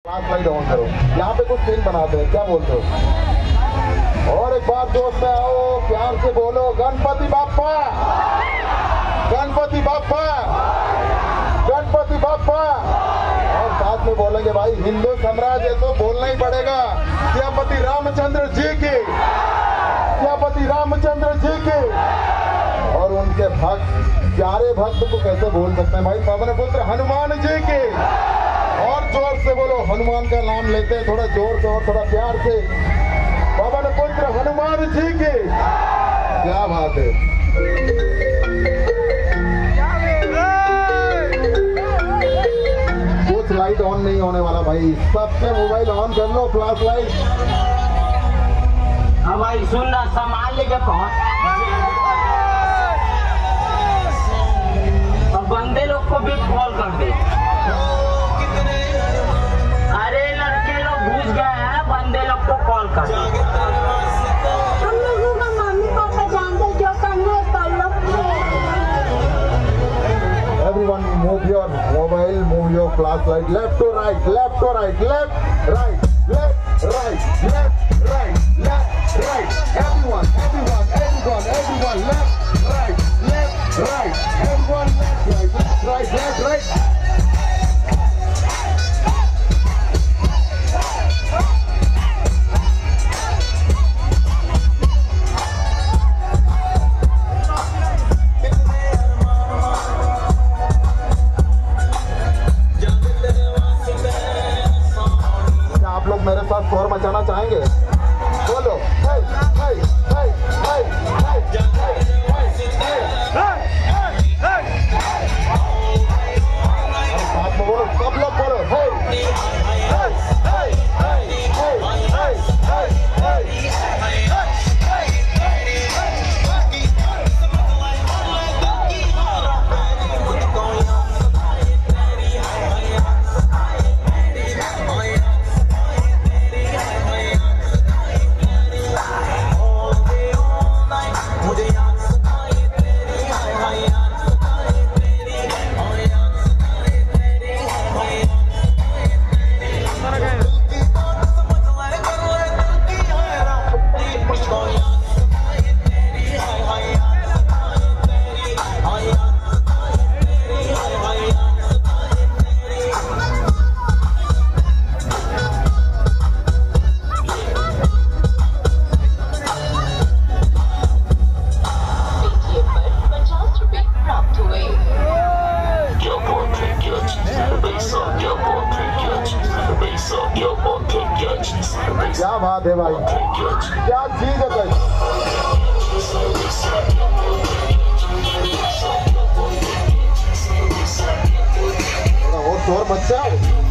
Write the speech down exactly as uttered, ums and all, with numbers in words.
Light on करो, यहाँ पे कुछ सीन बनाते हैं, क्या बोलते हो? और एक बार जोश में आओ, प्यार से बोलो गणपति बाप्पा, गणपति बाप्पा, गणपति बाप्पा। और साथ में बोलेंगे भाई हिंदू साम्राज्य तो बोलना ही पड़ेगा, सियापति रामचंद्र जी की, सियापति रामचंद्र जी की। और उनके भक्त, प्यारे भक्त को कैसे बोल सकते हैं भाई, पवन पुत्र हनुमान जी की। और जोर से बोलो, हनुमान का नाम लेते हैं, थोड़ा जोर से और थोड़ा प्यार से, पवन पुत्र हनुमान जी के। क्या बात है। कुछ लाइट ऑन नहीं होने वाला भाई, सबके मोबाइल ऑन कर लो, फ्लैश लाइट। हाँ भाई सुनना, सामान लेके पहुंच और बंदे लोग को भी कॉल कर दे। अरे लड़के लोग घुस गए हैं, बंदे लोग को कॉल कर दे। हम लोगों का मम्मी पापा जानते जो करना है कर लो। Everyone move your mobile, move your flashlight, left to right, left to right, left, right, left, right, left, right, left, right. Everyone, everyone, everyone, everyone, left, right, left, right, everyone, left, right, left, right, left, right. मेरे साथ शोर मचाना चाहेंगे? बोलो हाय हाय हाय हाय हाय साथ में बोलो, सब लोग बोलो हाय हाय हाय हाय हाय हाय। क्या बात है भाई, क्या चीज है भाई। थोड़ा और शोर मच जाओ।